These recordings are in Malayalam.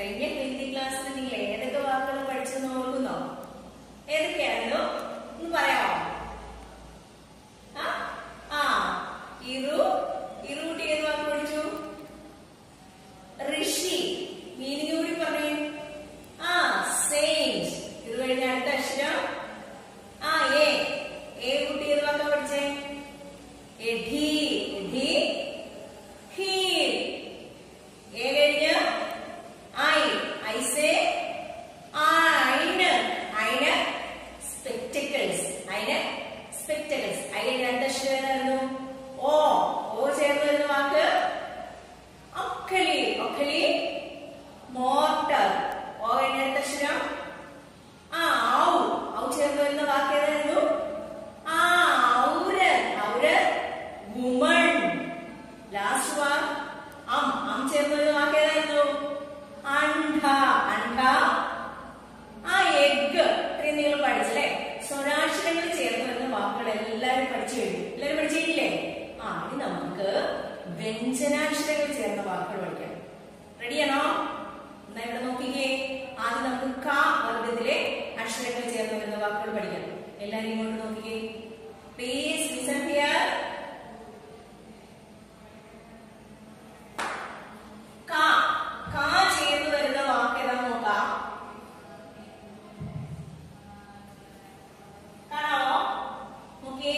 കഴിഞ്ഞ ഹിന്ദി ക്ലാസ്സിൽ നിങ്ങൾ ഏതൊക്കെ വാക്കുകൾ പഠിച്ചെന്ന് ഓർക്കുന്നോ? ഏതൊക്കെയായിരുന്നു ഒന്ന് പറയാമോ? ഇറു ഇറുകുട്ടി ഏത് വാക്ക് പഠിച്ചു? ഋഷി. മീനിങ് കൂടി പറഞ്ഞേ. സെയിന്റ്. ഇറു കഴിഞ്ഞ അടുത്ത അക്ഷരം ഏ കുട്ടി ഏത് വാക്കാ പഠിച്ചേ? എധി. എധി ഹീൽ. ഏ കഴിഞ്ഞ് ഐസേ ഐന്. ഐന് സ്പെക്ടക്കിൾസ്. ഐന് സ്പെക്ടക്കിൾസ്. അതിന് രണ്ട് അക്ഷരം ഏതായിരുന്നു? ഓ ചേർന്ന് വരുന്ന വാക്ക് ഒക്കലി. ഒക്കലി മോർട്ടർ. ഓ കഴിഞ്ഞ അടുത്ത അക്ഷരം ഔ ചേർന്ന് വരുന്ന വാക്ക് ഏതായിരുന്നു? ഔരൻ. ഔരൻ വുമൺ. ലാസ്റ്റ് വാക്ക് ചേർന്ന് വരുന്ന വാക്ക് ഏതായിരുന്നു? അണ്ഡ. അണ്ഡ എഗ്. ഇത്രയും നിങ്ങൾ പഠിച്ചല്ലേ? സ്വരാക്ഷരങ്ങൾ ചേർന്ന് വരുന്ന വാക്കുകൾ എല്ലാവരും പഠിച്ചു കഴിഞ്ഞു. എല്ലാവരും പഠിച്ചു കഴിഞ്ഞില്ലേ? ഇനി നമുക്ക് വ്യഞ്ജനാക്ഷരങ്ങൾ ചേർന്ന വാക്കുകൾ പഠിക്കാം. റെഡിയാണോ? എന്നാ ഇവിടെ നോക്കിക്കേ. ആദ്യം നമുക്ക് ക വർഗത്തിലെ അക്ഷരങ്ങൾ ചേർന്ന് വരുന്ന വാക്കുകൾ പഠിക്കാം. എല്ലാവരും ഇങ്ങോട്ട് നോക്കിക്കേ. Please listen here. ചേർന്ന് വരുന്ന വാക്ക് ഏതാന്ന് നോക്കാം. കാണാമോ? നോക്കിയേ.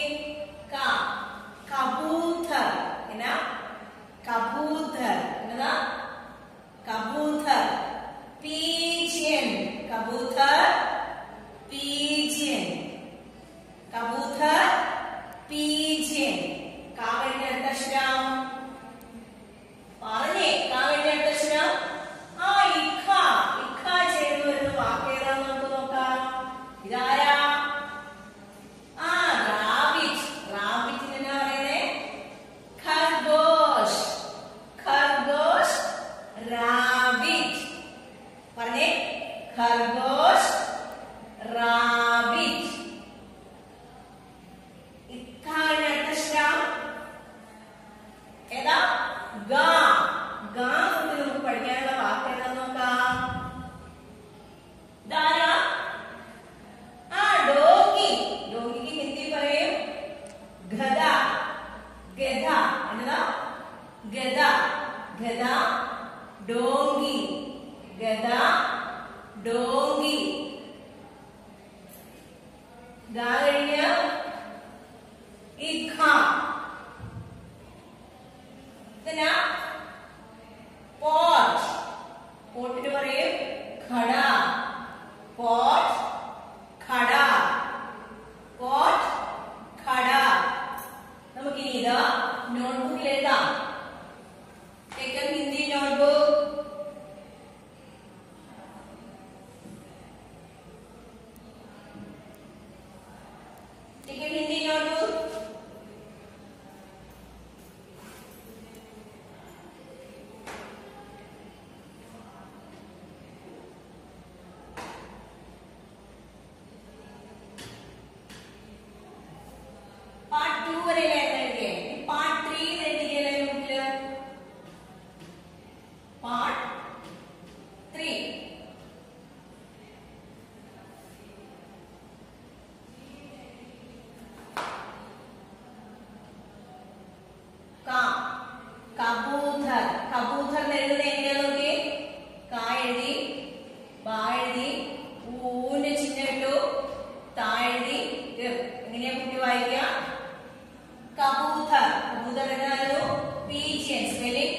കബൂതർ. എന്നാ? കബൂതർ. എന്നതാ? കബൂതർ. പീജിയൻ. കബൂതർ പീജിയൻ. കബൂതർ പീജിയൻ. കാ കഴിഞ്ഞ അടുത്ത അക്ഷരം പറഞ്ഞേ. കാ കഴിഞ്ഞ അടുത്ത അക്ഷരം ഇഖ. ഇഖ ചേർന്ന് വരുന്ന വാക്ക് ഏതാന്ന് നമുക്ക് നോക്കാം. ഇതാരാ? റാബിറ്റ്. റാബിറ്റിന് എന്നാ പറയുന്നേ? ഖർഗോഷ്. ഖർഗോഷ് റാബിറ്റ്. പറഞ്ഞേ. ഖർഗോഷ് റാബിറ്റ്. ഇഖാന്റെ അടുത്ത അക്ഷരം ഏതാ? ഗാ. ഗാ കൊണ്ട് നമുക്ക് പഠിക്കാനുള്ള വാക്ക് ഏതാന്ന് നോക്കാം. ഇതാരാ? ഡോങ്കി. ഡോങ്കിക്ക് ഹിന്ദി പറയും ഗധ. ഗധ. എന്നതാ? ഗധ. ഗധ ഡോങ്കി. ഗധ ഡോങ്കി. ഗാ കഴിഞ്ഞ ഇഖ. ഇതെന്നാ? പോട്ട്. പോട്ടിന് പറയും ഖട. പോട്ട് ഖട. പോട്ട് ഖട. നമുക്കിനി ഇത് നോട്ട്ബുക്കിൽ എഴുതാം. Take a Hindi notebook. Take a Hindi notebook. Part 2 വരെ എഴുതിയേ. Part 3 എഴുതിയല്ലേ നോക്കില്ല? Part 3. കബൂതർ. കബൂതർ എഴുതുന്നത് എങ്ങനെയാ നോക്കി. കാ എഴുതി, ബാ എഴുതി, ഊന്റെ ചിഹ്നം ഇട്ടു, താ എഴുതി. എങ്ങനെയാ കുട്ടി വായിക്കുക? കബൂതർ. കബൂതർ എന്നായിരുന്നു? പീജിയൻ. Spelling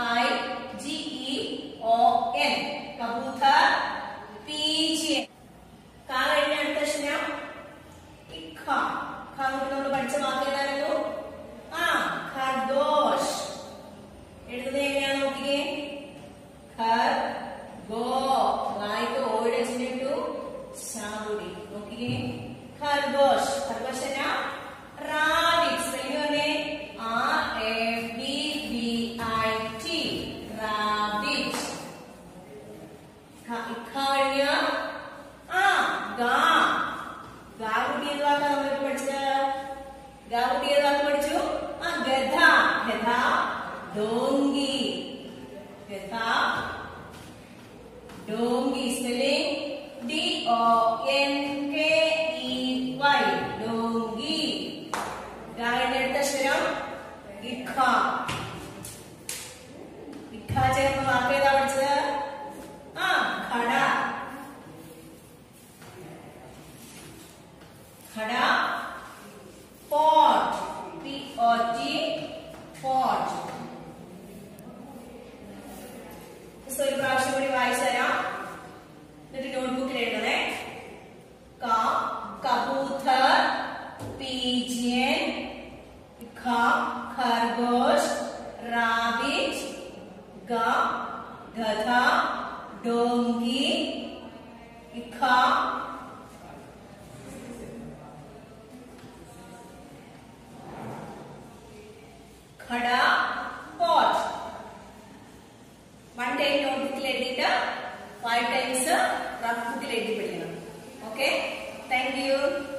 PIGEON. കബൂതർ പീജിയൻ. കാ കഴിഞ്ഞ അടുത്ത അക്ഷരം ഇഖ. ഖ കൊണ്ട് നമ്മൾ പഠിച്ച വാക്ക് ഏതായിരുന്നു? ഖർഗോഷ്. എഴുതുന്നത് എങ്ങനെയാന്ന് നോക്കിക്കേ. ഖർഗോ. ഗായ്ക്ക് ഓയുടെ ചിഹ്നം ഇട്ടു, സാകൂടി. നോക്കിക്കേ. ഖർഗോഷ്. ഖർഗോഷ് എന്നാ? റാബിറ്റ്. സ്പെല്ലിംഗ് പറഞ്ഞേ. RABBIT. റാബിറ്റ്. കഴിഞ്ഞ ഗാ. ഗാ കുട്ടി ഏത് വാക്കാ നമ്മൾ പഠിച്ചത്? ഗാ കുട്ടി ഏത് വാക്ക് പഠിച്ചു? ഗധ. ഗധ ഡോങ്കി. ഗധ Donkey spelling D-O-N-K-E-Y. Donkey. ഗായന്റെ അടുത്ത അക്ഷരം ഇഖ. ഇഖ ചേർന്ന വാക്ക് ഏതാ പഠിച്ചത്? ഖട. ഖട. pot. P-O-T. pot. ഒരു പ്രാവശ്യം കൂടി വായിച്ചു തരാം. എന്നിട്ട് നോട്ട്ബുക്കിൽ എഴുതണേ. കബൂതർ, pigeon, खरगोश, rabbit, गधा, donkey, खड़ा, pot. 1 time notebook എഴുതിയിട്ട് 5 times rough book എഴുതി പഠിക്കണം. Okay, thank you.